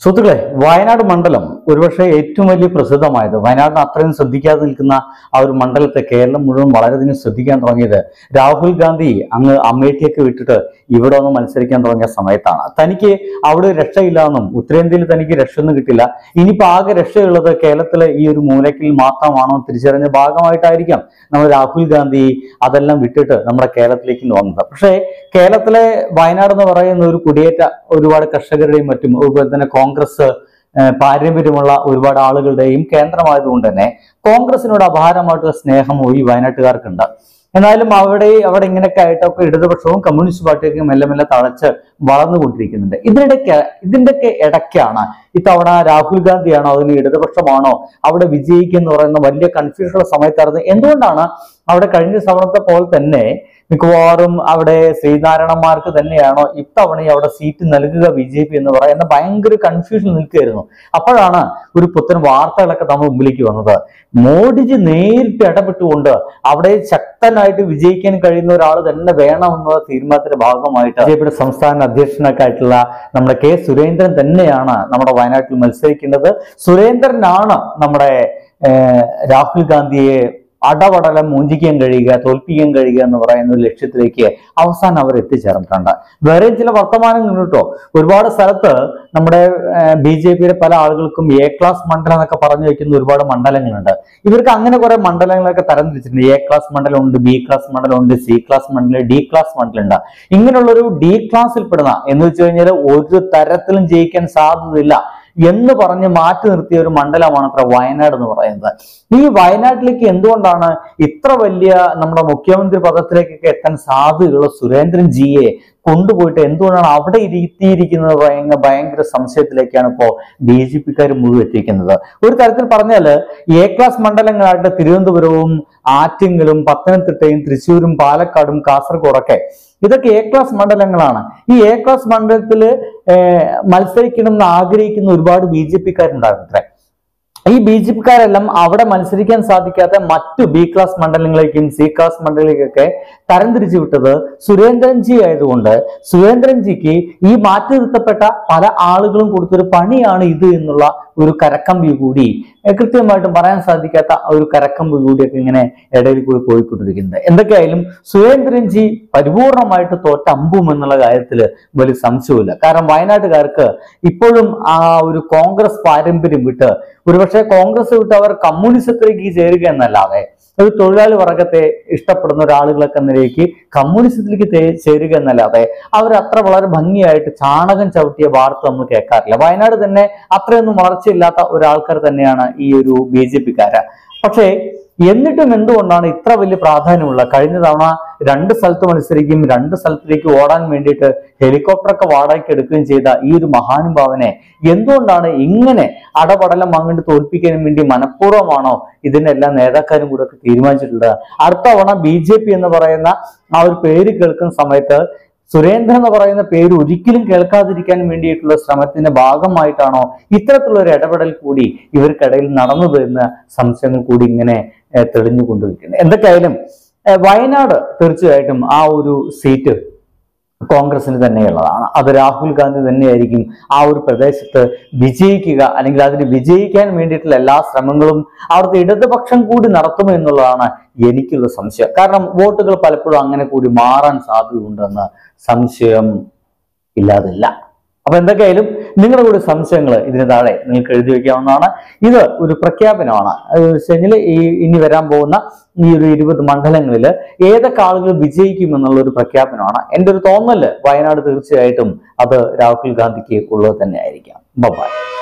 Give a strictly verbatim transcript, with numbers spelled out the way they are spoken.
സുഹൃത്തുക്കളെ, വയനാട് മണ്ഡലം ഒരുപക്ഷെ ഏറ്റവും വലിയ പ്രസിദ്ധമായത്, വയനാടിന് അത്രയും ശ്രദ്ധിക്കാതെ നിൽക്കുന്ന ആ ഒരു മണ്ഡലത്തെ കേരളം മുഴുവൻ വളരെയധികം ശ്രദ്ധിക്കാൻ തുടങ്ങിയത് രാഹുൽ ഗാന്ധി അങ്ങ് അമേഠിയൊക്കെ വിട്ടിട്ട് ഇവിടെ ഒന്ന് മത്സരിക്കാൻ തുടങ്ങിയ സമയത്താണ്. തനിക്ക് അവിടെ രക്ഷയില്ലാന്നും ഉത്തരേന്ത്യയിൽ തനിക്ക് രക്ഷയൊന്നും കിട്ടില്ല, ഇനിയിപ്പോ ആകെ രക്ഷയുള്ളത് കേരളത്തിലെ ഈ ഒരു മൂലക്കിൽ മാത്രമാണോ തിരിച്ചറിഞ്ഞ ഭാഗമായിട്ടായിരിക്കാം നമ്മൾ രാഹുൽ ഗാന്ധി അതെല്ലാം വിട്ടിട്ട് നമ്മുടെ കേരളത്തിലേക്ക് വന്നത്. പക്ഷേ കേരളത്തിലെ വയനാട് എന്ന് പറയുന്ന ഒരു കുടിയേറ്റ ഒരുപാട് കർഷകരുടെയും മറ്റും അതുപോലെ തന്നെ കോൺഗ്രസ് പാരമ്പര്യമുള്ള ഒരുപാട് ആളുകളുടെയും കേന്ദ്രമായതുകൊണ്ട് തന്നെ കോൺഗ്രസിനോട് അപാരമായിട്ടുള്ള സ്നേഹം ഈ വയനാട്ടുകാർക്കുണ്ട്. എന്നാലും അവിടെ അവിടെ ഇങ്ങനെയൊക്കെ ആയിട്ടൊക്കെ ഇടതുപക്ഷവും കമ്മ്യൂണിസ്റ്റ് പാർട്ടിയൊക്കെ മെല്ലെ മെല്ലെ തളച്ച് വളർന്നുകൊണ്ടിരിക്കുന്നുണ്ട്. ഇതിനിടയ്ക്ക് ഇതിന്റെയൊക്കെ ഇടയ്ക്കാണ് ഇത്തവണ രാഹുൽ ഗാന്ധിയാണോ അതിന് ഇടതുപക്ഷമാണോ അവിടെ വിജയിക്കുന്ന പറയുന്ന വലിയ കൺഫ്യൂഷനുള്ള സമയത്തായിരുന്നു. എന്തുകൊണ്ടാണ് അവിടെ കഴിഞ്ഞ തവണത്തെ പോലെ തന്നെ മിക്കവാറും അവിടെ ശ്രീനാരായണന്മാർക്ക് തന്നെയാണോ ഇത്തവണ അവിടെ സീറ്റ് നൽകുക ബി ജെ പി എന്ന് പറയുന്ന ഭയങ്കര കൺഫ്യൂഷൻ നിൽക്കുകയായിരുന്നു. അപ്പോഴാണ് ഒരു പുത്തൻ വാർത്തകളൊക്കെ നമ്മൾ മുമ്പിലേക്ക് വന്നത്. മോഡിജി നേരിട്ട് ഇടപെട്ടുകൊണ്ട് അവിടെ ശക്തനായിട്ട് വിജയിക്കാൻ കഴിയുന്ന ഒരാൾ തന്നെ വേണമെന്നുള്ള തീരുമാനത്തിന്റെ ഭാഗമായിട്ട് ബി ജെ പിയുടെ സംസ്ഥാന അധ്യക്ഷനൊക്കെ ആയിട്ടുള്ള നമ്മുടെ കെ സുരേന്ദ്രൻ തന്നെയാണ് നമ്മുടെ വയനാട്ടിൽ മത്സരിക്കേണ്ടത്. സുരേന്ദ്രനാണ് നമ്മുടെ രാഹുൽ ഗാന്ധിയെ അടപടലം മൂഞ്ചിക്കാൻ കഴിയുക, തോൽപ്പിക്കാൻ കഴിയുക എന്ന് പറയുന്ന ഒരു ലക്ഷ്യത്തിലേക്ക് അവസാനം അവർ എത്തിച്ചേർന്നിട്ടുണ്ട്. വേറെ ചില വർത്തമാനങ്ങൾ കേട്ടോ, ഒരുപാട് സ്ഥലത്ത് നമ്മുടെ ബി ജെ പിയുടെ പല ആളുകൾക്കും എ ക്ലാസ് മണ്ഡലം എന്നൊക്കെ പറഞ്ഞു വെക്കുന്ന ഒരുപാട് മണ്ഡലങ്ങളുണ്ട്. ഇവർക്ക് അങ്ങനെ കുറെ മണ്ഡലങ്ങളൊക്കെ തരംതിരിച്ചിട്ടുണ്ട്. എ ക്ലാസ് മണ്ഡലം ഉണ്ട്, ബി ക്ലാസ് മണ്ഡലം ഉണ്ട്, സി ക്ലാസ് മണ്ഡലം, ഡി ക്ലാസ് മണ്ഡലം ഉണ്ട്. ഇങ്ങനെയുള്ളൊരു ഡി ക്ലാസ്സിൽ പെടുന്ന എന്ന് വെച്ച് കഴിഞ്ഞാൽ ഒരു തരത്തിലും ജയിക്കാൻ സാധ്യതയില്ല എന്ന് പറഞ്ഞ് മാറ്റി നിർത്തിയ ഒരു മണ്ഡലമാണ് അത്ര വയനാട് എന്ന് പറയുന്നത്. ഈ വയനാട്ടിലേക്ക് എന്തുകൊണ്ടാണ് ഇത്ര വലിയ നമ്മുടെ മുഖ്യമന്ത്രി പദത്തിലേക്കൊക്കെ എത്താൻ സാധ്യതയുള്ള സുരേന്ദ്രൻ ജിയെ കൊണ്ടുപോയിട്ട് എന്തുകൊണ്ടാണ് അവിടെ ഇരുത്തിയിരിക്കുന്നത് ഭയങ്കര ഭയങ്കര സംശയത്തിലേക്കാണ് ഇപ്പോ ബി ജെ പിക്കാർ മുഴുവൻ എത്തിക്കുന്നത്. ഒരു തരത്തിൽ പറഞ്ഞാല് എ ക്ലാസ് മണ്ഡലങ്ങളായിട്ട് തിരുവനന്തപുരവും ആറ്റിങ്ങലും പത്തനംതിട്ടയും തൃശ്ശൂരും പാലക്കാടും കാസർഗോഡൊക്കെ ഇതൊക്കെ എ ക്ലാസ് മണ്ഡലങ്ങളാണ്. ഈ എ ക്ലാസ് മണ്ഡലത്തില് മത്സരിക്കണം എന്ന് ആഗ്രഹിക്കുന്ന ഒരുപാട് ബി ജെ പിക്കാരുണ്ടാകും. ഈ ബി ജെ പിക്കാരെല്ലാം അവിടെ മത്സരിക്കാൻ സാധിക്കാത്ത മറ്റു ബി ക്ലാസ് മണ്ഡലങ്ങളിലേക്കും സി ക്ലാസ് മണ്ഡലങ്ങളിലേക്കൊക്കെ തരംതിരിച്ചു വിട്ടത് സുരേന്ദ്രൻജി ആയതുകൊണ്ട് സുരേന്ദ്രൻജിക്ക് ഈ മാറ്റി നിർത്തപ്പെട്ട പല ആളുകളും കൊടുത്തൊരു പണിയാണ് ഇത് എന്നുള്ള ഒരു കരക്കമ്പി കൂടി കൃത്യമായിട്ടും പറയാൻ സാധിക്കാത്ത ഒരു കരക്കമ്പി കൂടിയൊക്കെ ഇങ്ങനെ ഇടയിൽ കൂടി പോയിക്കൊണ്ടിരിക്കുന്നത്. എന്തൊക്കെയായാലും സുരേന്ദ്രൻജി പരിപൂർണമായിട്ട് തോറ്റ അമ്പും എന്നുള്ള കാര്യത്തില് വലിയ സംശയമില്ല. കാരണം വയനാട്ടുകാർക്ക് ഇപ്പോഴും ആ ഒരു കോൺഗ്രസ് പാരമ്പര്യം വിട്ട് ഒരുപക്ഷെ കോൺഗ്രസ് വിട്ട് അവർ കമ്മ്യൂണിസത്തിലേക്ക് ചേരുക എന്നല്ലാതെ ഒരു തൊഴിലാളി വർഗത്തെ ഇഷ്ടപ്പെടുന്ന ഒരാളുകളൊക്കെ നിലയ്ക്ക് കമ്മ്യൂണിസത്തിലേക്ക് ചേരുക എന്നല്ലാതെ അവർ അത്ര വളരെ ഭംഗിയായിട്ട് ചാണകം ചവിട്ടിയ വാർത്ത നമ്മൾ കേൾക്കാറില്ല. വയനാട് തന്നെ അത്രയൊന്നും വളർച്ചയില്ലാത്ത ഒരാൾക്കാർ തന്നെയാണ് ഈ ഒരു ബി ജെ പിക്കാര്. പക്ഷേ എന്നിട്ടും എന്തുകൊണ്ടാണ് ഇത്ര വലിയ പ്രാധാന്യമുള്ള കഴിഞ്ഞ തവണ രണ്ട് സ്ഥലത്ത് മത്സരിക്കുകയും രണ്ട് സ്ഥലത്തിലേക്ക് ഓടാൻ വേണ്ടിയിട്ട് ഹെലികോപ്റ്ററൊക്കെ വാടകയ്ക്ക് എടുക്കുകയും ചെയ്ത ഈ ഒരു മഹാനുഭാവനെ എന്തുകൊണ്ടാണ് ഇങ്ങനെ അടപടലം വാങ്ങിട്ട് തോൽപ്പിക്കാൻ വേണ്ടി മനഃപൂർവ്വമാണോ ഇതിനെല്ലാം നേതാക്കാരും കൂടെ ഒക്കെ തീരുമാനിച്ചിട്ടുള്ളത്? അടുത്ത തവണ ബി ജെ പി എന്ന് പറയുന്ന ആ ഒരു പേര് കേൾക്കുന്ന സമയത്ത് സുരേന്ദ്രൻ എന്ന് പറയുന്ന പേര് ഒരിക്കലും കേൾക്കാതിരിക്കാൻ വേണ്ടിയിട്ടുള്ള ശ്രമത്തിന്റെ ഭാഗമായിട്ടാണോ ഇത്തരത്തിലുള്ള ഒരു ഇടപെടൽ കൂടി ഇവർക്കിടയിൽ നടന്നത് എന്ന സംശയങ്ങൾ കൂടി ഇങ്ങനെ തെളിഞ്ഞുകൊണ്ടിരിക്കുന്നത്. എന്തൊക്കെയായാലും വയനാട് തീർച്ചയായിട്ടും ആ ഒരു സീറ്റ് കോൺഗ്രസിന് തന്നെയുള്ളതാണ്. അത് രാഹുൽ ഗാന്ധി തന്നെയായിരിക്കും ആ ഒരു പ്രദേശത്ത് വിജയിക്കുക, അല്ലെങ്കിൽ അതിന് വിജയിക്കാൻ വേണ്ടിയിട്ടുള്ള എല്ലാ ശ്രമങ്ങളും അവിടുത്തെ ഇടതുപക്ഷം കൂടി നടത്തുമോ എന്നുള്ളതാണ് എനിക്കുള്ള സംശയം. കാരണം വോട്ടുകൾ പലപ്പോഴും അങ്ങനെ കൂടി മാറാൻ സാധ്യതയുണ്ടെന്ന് സംശയം ഇല്ലാതില്ല. അപ്പൊ എന്തൊക്കെയായാലും നിങ്ങളുടെ കൂടി സംശയങ്ങൾ ഇതിന് താഴെ നിങ്ങൾക്ക് എഴുതി വയ്ക്കാവുന്നതാണ്. ഇത് ഒരു പ്രഖ്യാപനമാണ്. ശനിയിൽ ഈ ഇനി വരാൻ പോകുന്ന ഈ ഒരു ഇരുപത് മണ്ഡലങ്ങളിൽ ഏതൊക്കെ ആളുകൾ വിജയിക്കുമെന്നുള്ള ഒരു പ്രഖ്യാപനമാണ്. എൻ്റെ ഒരു തോന്നല് വയനാട് തീർച്ചയായിട്ടും അത് രാഹുൽ ഗാന്ധിക്ക് ഉള്ളത് തന്നെ ആയിരിക്കാം. ബൈ.